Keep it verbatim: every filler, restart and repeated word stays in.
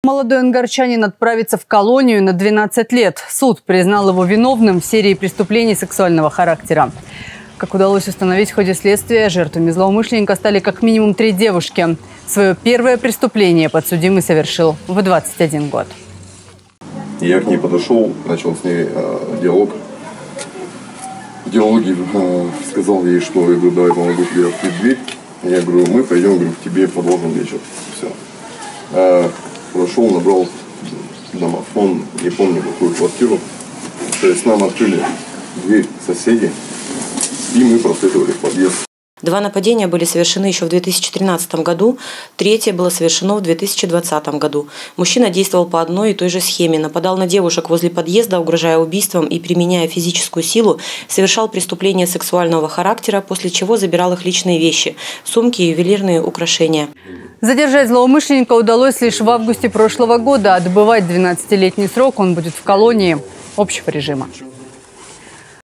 Молодой ангарчанин отправится в колонию на двенадцать лет. Суд признал его виновным в серии преступлений сексуального характера. Как удалось установить в ходе следствия, жертвами злоумышленника стали как минимум три девушки. Свое первое преступление подсудимый совершил в двадцать один год. Я к ней подошел, начал с ней э, диалог. В диалоге э, сказал ей, что я говорю, давай помогу тебе открыть дверь. Я говорю, мы пойдем, говорю, к тебе продолжим вечер. Все. Э, прошел, набрал домофон, не помню какую квартиру. То есть нам открыли дверь соседи, и мы проследовали в подъезд. Два нападения были совершены еще в две тысячи тринадцатом году, третье было совершено в две тысячи двадцатом году. Мужчина действовал по одной и той же схеме, нападал на девушек возле подъезда, угрожая убийством и применяя физическую силу, совершал преступления сексуального характера, после чего забирал их личные вещи, сумки и ювелирные украшения. Задержать злоумышленника удалось лишь в августе прошлого года. Отбывать двенадцатилетний срок он будет в колонии общего режима.